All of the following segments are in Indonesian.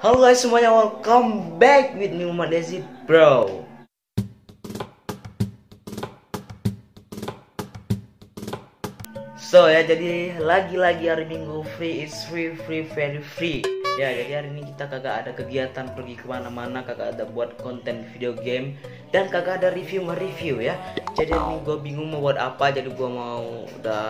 Halo guys semuanya, welcome back with me Muhammad Yazid bro. So ya, jadi lagi-lagi hari Minggu free is free very free. Ya, jadi hari ini kita kagak ada kegiatan pergi kemana-mana, kagak ada buat konten video game, dan kagak ada review ya. Jadi hari ini gue bingung mau buat apa, jadi gue mau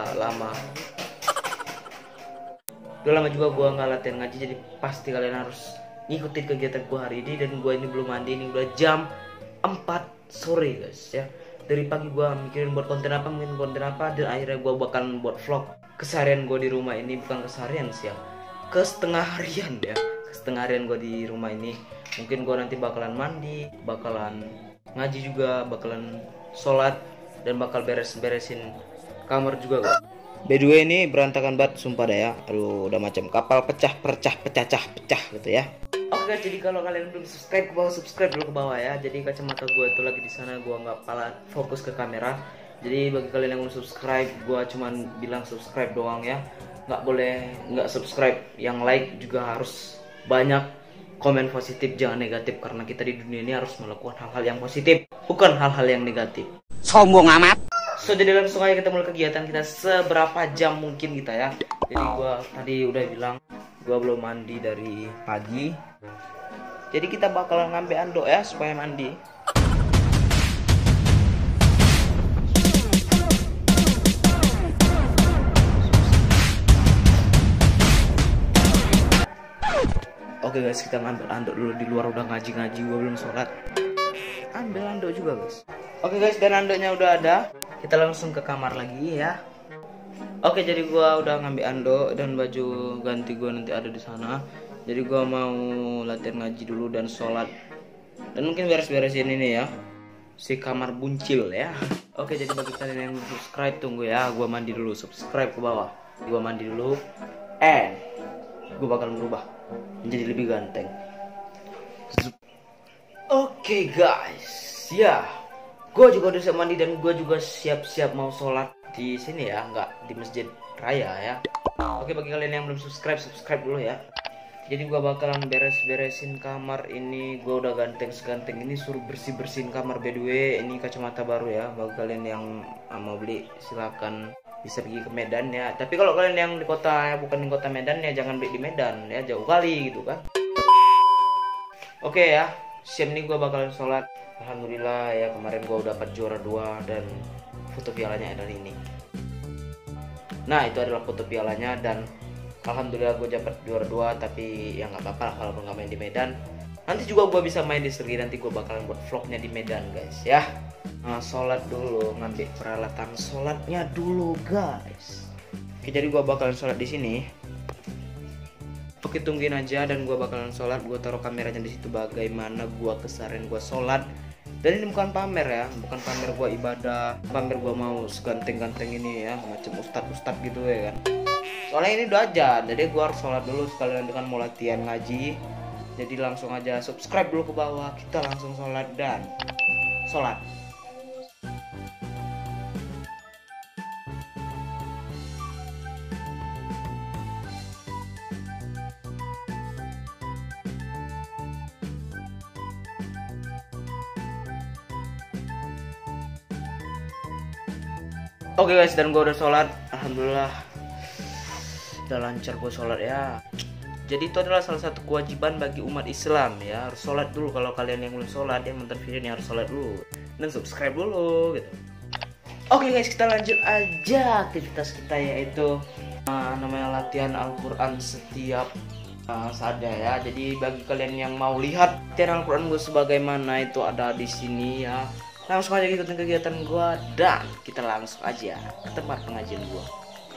udah lama juga gue nggak latihan ngaji, jadi pasti kalian harus ngikutin kegiatan gue hari ini. Dan gue ini belum mandi, ini udah jam 4 sore guys ya. Dari pagi gue mikirin buat konten apa, dan akhirnya gue bakalan buat vlog keseharian gue di rumah ini. Bukan keseharian sih ya, ke setengah harian gue di rumah ini. Mungkin gue nanti bakalan mandi, bakalan ngaji juga, bakalan sholat, dan bakal beresin kamar juga guys. By the way, ini berantakan banget sumpah dah ya. Aduh, udah macam kapal pecah gitu ya. Oke guys, jadi kalau kalian belum subscribe ke bawah, subscribe dulu ke bawah ya. Jadi kacamata gue tuh lagi di sana, gue nggak pala fokus ke kamera. Jadi bagi kalian yang belum subscribe, gue cuman bilang subscribe doang ya. Nggak boleh nggak subscribe. Yang like juga harus banyak komen positif, jangan negatif. Karena kita di dunia ini harus melakukan hal-hal yang positif, bukan hal-hal yang negatif. Sombong amat. So jadi langsung aja kita mulai kegiatan kita, seberapa jam mungkin kita ya. Jadi gua tadi udah bilang gua belum mandi dari pagi. Jadi kita bakalan ngambil anduk ya supaya mandi. Oke guys, kita ngambil anduk dulu. Di luar udah ngaji-ngaji, gua belum sholat. Ambil anduk juga guys. Oke guys, dan anduknya udah ada. Kita langsung ke kamar lagi ya. Oke, jadi gua udah ngambil anduk dan baju ganti gua nanti ada di sana. Jadi gua mau latihan ngaji dulu dan sholat, dan mungkin beres-beresin ini ya, si kamar buncil ya. Oke, jadi bagi kalian yang subscribe, tunggu ya, gua mandi dulu. Subscribe ke bawah, gua mandi dulu, gua bakal berubah menjadi lebih ganteng. Oke guys, ya, gue juga udah siap mandi dan gue juga siap-siap mau sholat di sini ya, nggak di masjid raya ya. Oke, bagi kalian yang belum subscribe, subscribe dulu ya. Jadi gue bakalan beresin kamar ini. Gue udah ganteng ini, suruh bersihin kamar. By the way, ini kacamata baru ya. Bagi kalian yang mau beli silakan, bisa pergi ke Medan ya. Tapi kalau kalian yang di kota, bukan di kota Medan ya, jangan beli di Medan ya, jauh kali gitu kan. Oke ya, siap nih gue bakalan sholat. Alhamdulillah ya, kemarin gue dapat juara 2 dan foto pialanya ada ini. Nah, itu adalah foto pialanya, dan alhamdulillah gue dapat juara 2. Tapi ya nggak apa-apa lah kalau nggak main di Medan. Nanti juga gue bisa main di Sergi, nanti gue bakalan buat vlognya di Medan guys ya. Nah, sholat dulu, ngambil peralatan sholatnya dulu guys. Oke, jadi gue bakalan sholat di sini. Oke, tungguin aja, dan gue bakalan sholat. Gue taruh kameranya di situ bagaimana gue keseharian gue sholat. Dan ini bukan pamer ya, bukan pamer gue ibadah, pamer gue mau seganteng-ganteng ini ya, macam ustadz gitu ya kan. Soalnya ini udah aja, jadi gue harus sholat dulu sekalian dengan mau latihan ngaji. Jadi langsung aja subscribe dulu ke bawah, kita langsung sholat dan sholat. Oke guys, dan gue udah sholat. Alhamdulillah udah lancar gue sholat ya. Jadi itu adalah salah satu kewajiban bagi umat Islam ya, harus sholat dulu. Kalau kalian yang belum sholat, yang nonton video ini harus sholat dulu dan subscribe dulu gitu. Oke guys, kita lanjut aja aktivitas kita, yaitu namanya latihan Al-Quran setiap saatnya ya. Jadi bagi kalian yang mau lihat latihan Al-Quran gue sebagaimana itu ada di sini ya. Langsung aja ikutin kegiatan gua, dan kita langsung aja ke tempat pengajian gua.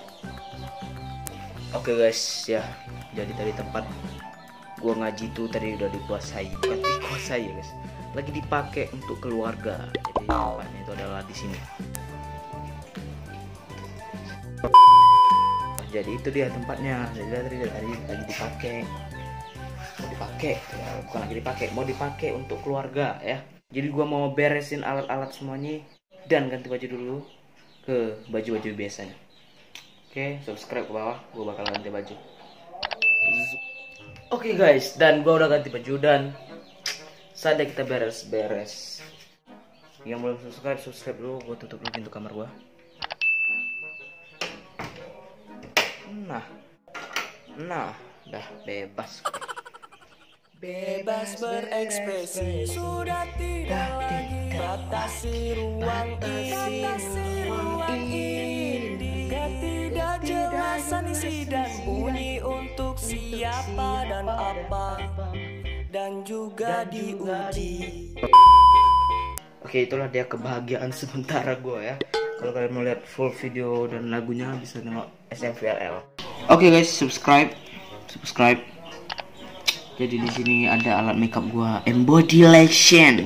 Oke guys ya, jadi tadi tempat gua ngaji itu tadi udah dikuasai, bukan dikuasai ya guys, lagi dipakai untuk keluarga. Jadi tempatnya itu adalah di sini. Jadi itu dia tempatnya. Jadi tadi lagi dipakai, ya, bukan lagi dipakai, mau dipakai untuk keluarga ya. Jadi gua mau beresin alat-alat semuanya dan ganti baju dulu ke baju-baju biasanya. Oke, subscribe ke bawah, gua bakal ganti baju. Oke guys, dan gua udah ganti baju dan saatnya kita beres-beres. Yang belum subscribe dulu. Gua tutup dulu pintu kamar gua. Nah, dah bebas. Bebas berekspresi, sudah tidak lagi batasi ruang ini. Ketidakjelasan isi dan bunyi untuk siapa dan apa, dan juga diuji. Oke, itulah dia kebahagiaan sementara gue ya. Kalau kalian mau lihat full video dan lagunya bisa nengok SMVRL. Oke guys, subscribe. Jadi di sini ada alat makeup gua, body lotion,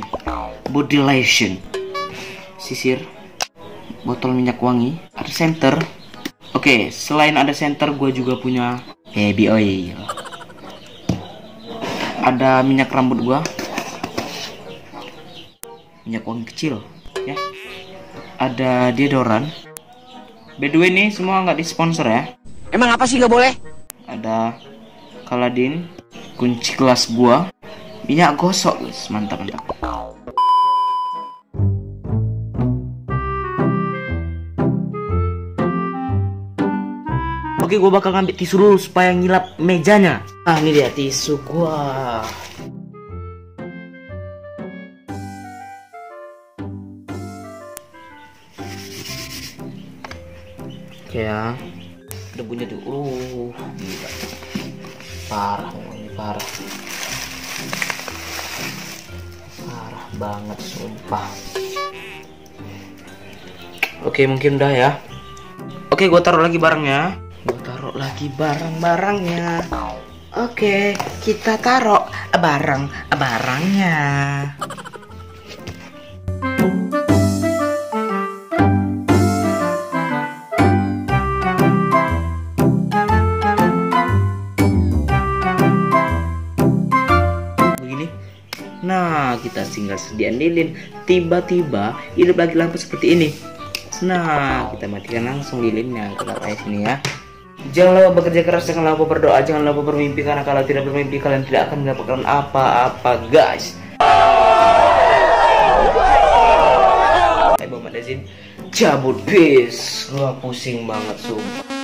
sisir, botol minyak wangi, ada senter. Oke, selain ada senter, gua juga punya baby oil. Ada minyak rambut gua, minyak wangi kecil, ya. Ada deodoran. By the way nih semua nggak disponsor ya. Emang apa sih nggak boleh? Ada Kaladin, kunci kelas gua, minyak gosok guys, mantap. Oke, gua bakal ngambil tisu dulu supaya ngilap mejanya. Ah, ini dia tisu gua. Oke ya, debunya tuh, gila. Parah banget sumpah. Oke, mungkin udah ya. Oke, gue taruh lagi barangnya. Oke, kita taruh barangnya. Nah, kita tinggal sediain lilin. Tiba-tiba hidup lagi lampu seperti ini. Nah, kita matikan langsung lilinnya. Kita pakai sini ya. Jangan lupa bekerja keras, jangan lupa berdoa, jangan lupa bermimpi, karena kalau tidak bermimpi kalian tidak akan mendapatkan apa-apa, guys. Saya Muhammad Azin cabut, peace. Wah, pusing banget sumpah.